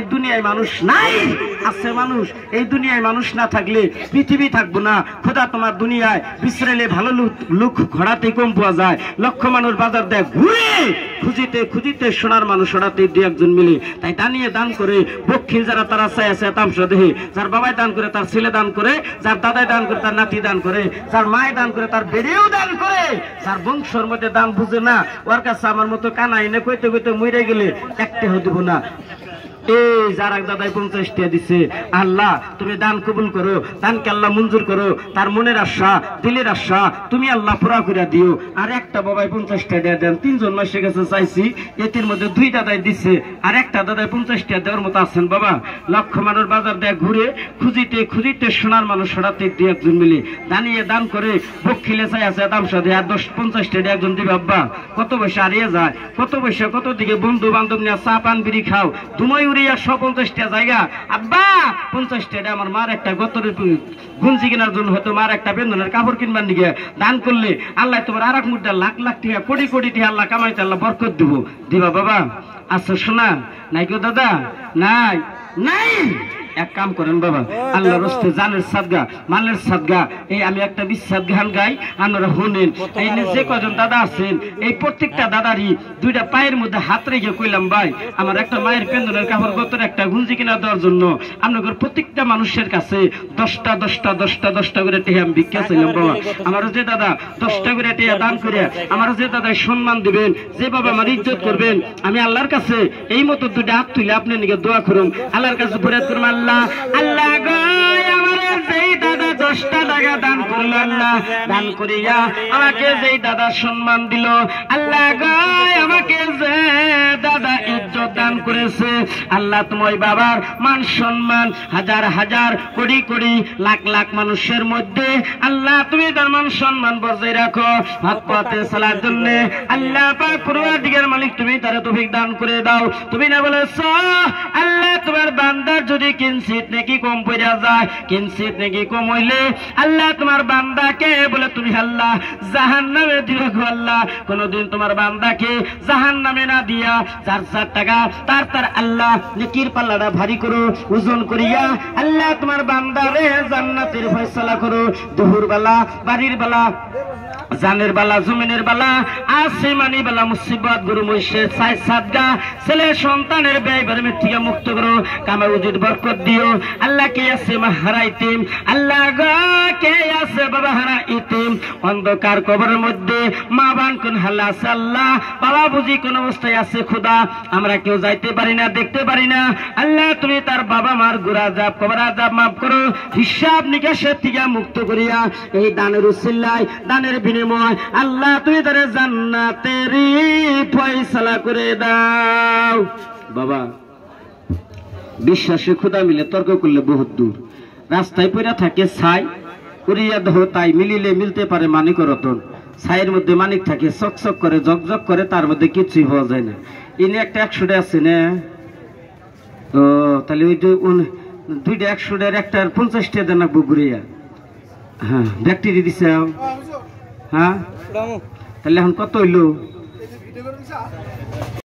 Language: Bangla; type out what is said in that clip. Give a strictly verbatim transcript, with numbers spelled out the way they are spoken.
দুনিয়ায় মানুষ নাই, আছে মানুষ। এই দুনিয়ায় মানুষ না থাকলে পৃথিবী থাকবো না। খোদা তোমার দুনিয়ায় বিশ্রাইলে ভালো লোক ঘোড়াতে কম পাওয়া যায়। লক্ষ মানুষ বাজার দেয় ঘুরে খুঁজিতে খুঁজিতে সোনার মানুষ ওড়াতে দু একজন মিলে। তাই দানিয়ে দান করে পক্ষী যারা তারা চাই আছে তামসা দেহে, যার বাবাই দান করে তার ছেলে দান করে, যার দাদাই দান করে তার নাতি দান করে, যার মায় দান করে তার বেড়েও দান করে, যার বংশর মধ্যে দান বুঝে না ওর কাছে আমার মতো কানা এনে কইতে কইতে মরে গেলে একটা হতে দিব না। এই যারা দাদাই পঞ্চাশ টাকা দিছে, আল্লাহ তুমি দান কবুল করো, দানকে আল্লাহ মঞ্জুর করো। তার মনের আশা দিলের আশা তুমি আল্লাহ পুরা করে দিও। আর একটা বাবাই পঞ্চাশ টাকা দেন, তিনজন মাসের কাছে চাইছি, এটির মধ্যে দুই দাদাই দিছে আর একটা দাদাই পঞ্চাশ টাকা দেওয়ার মতো আছেন। বাবা লক্ষ মানুষ বাজার দেয় ঘুরে খুঁজিতে খুঁজিতে সোনার মানুষ সরাতে দুই একজন মিলে দানিয়ে দান করে বক্ষিলে চাই আছে দাম সাথে আর দশ পঞ্চাশ টাকা একজন দিবে। আব্বা কত পয়সা হারিয়ে যায়, কত পয়সা কত দিকে বন্ধু বান্ধব নিয়ে চা পান বিড়ি খাও, তুমি একশো পঞ্চাশটা জায়গা। আব্বা পঞ্চাশ টাকা আমার মার একটা গতরের গুঞ্জি কেনার জন্য, হয়তো মার একটা বেন্দনের কাপড় কিনবার দিকে দান করলে আল্লাহ তোমার আর এক মুদ্রা লাখ লাখ টাকা কোটি কোটি টাকা আল্লাহ কামাইতে আল্লাহ বরকত দিব। দিবা বাবা? আচ্ছা শোনা নাই কেউ দাদা? নাই নাই। এক কাম করেন বাবা, আল্লাহর রাস্তে জানের সাদগা মালের সাদগা এই আমি একটা বিশ্বাস গান গাই, আপনারা শুনেন। এই যে কজন দাদা আছেন এই প্রত্যেকটা দাদারই দুইটা পায়ের মধ্যে হাত রেখে কইলাম ভাই আমার একটা মায়ের পেন্দনের কাপড় গতর একটা গুঞ্জি কিনা দেওয়ার জন্য আপনাদের প্রত্যেকটা মানুষের কাছে দশটা দশটা দশটা দশটা করে টেহা আমি ভিক্ষা চাইলাম। বাবা আমারও যে দাদা দশটা করে টেহা দান করে আমারও যে দাদা সম্মান দিবেন, যে বাবা আমার ইজ্জত করবেন, আমি আল্লাহর কাছে এই মতো দুইটা হাত তুলে আপনি নিকে দোয়া করুন, আল্লাহর কাছে ফরিয়াদ করুন। আল্লাহ আল্লাহ গো আমার যেই দাদা দশটা টাকা দান করলো, আল্লাহ দান করিয়া আমাকে যেই দাদা সম্মান দিল, আল্লাহ গো আমাকে যে দাদা ইজ্জত দান করেছে, আল্লাহ তুমি ওই বাবার মান সম্মান হাজার হাজার কোটি কোটি লাখ লাখ মানুষের মধ্যে আল্লাহ তুমি তার মান সম্মান বজায় রাখো। হক পথে চলার জন্য আল্লাহ পাক পরওয়ারদিগার মালিক তুমি তার তৌফিক দান করে দাও। তুমি না বলেছ আল্লাহ তোমার বান্দার যদি কিঞ্চিত নাকি কম পড়া যায়, কিঞ্চিত নাকি কম হইলে আল্লাহ তোমার বান্দাকে বলে তুমি আল্লাহ জাহান্নামে দিবে গো। আল্লাহ কোনদিন তোমার বান্দাকে জাহান্নামে না দিয়া চার চার টাকা তার তার আল্লাহ নেকির পাল্লাটা ভারী করো, ওজন করিয়া আল্লাহ তোমার বান্দারে জান্নাতের ফয়সালা করো। দুহুর বেলা বাড়ির বেলা জানের বালা জমিনের বালা আসমানি বালা মুসিবত গুরু মহিষের সাই সাদগা ছেলে সন্তানের ব্যয় বারমের থেকে মুক্ত করো, কামে উজির বরকত দিও। আল্লাহ কে আছে মা হারা ইতিম, আল্লাহ গো কে আছে বাবা হারা ইতিম, অন্ধকার কবরের মধ্যে মা বান কোন হাল্লা আছে, আল্লাহ বাবা বুঝি কোন অবস্থায় আছে খোদা আমরা কেউ যাইতে পারি না দেখতে পারি না, আল্লাহ তুমি তার বাবা মার গুরা যাব কবর আযাব মাফ করো, হিসাব নিকাশের থেকে মুক্ত করিয়া এই দানের উসিলায় দানের বিনিময় আল্লাহ তুমি তারে জান্নাতেরই ফয়সালা করে দাও। বাবা বিশ্বাসে খোদা মিলে তর্ক করলে বহুত দূর, রাস্তায় পড়া থাকে ছাই করিয়া দেহ তাই মিলিলে মিলতে পারে মানিক রতন, ছাইয়ের মধ্যে মানিক থাকে চকচক করে জকজক করে তার মধ্যে কিছুই হওয়া যায় না। ইনি একটা একশোটা আছে না, ও তাহলে ওই দুইটা একশোটার একটা পঞ্চাশ টাকা দেন রাখবো ঘুরিয়া। হ্যাঁ ব্যাকটেরি দিছে, হ্যাঁ তাহলে এখন কত হইলো?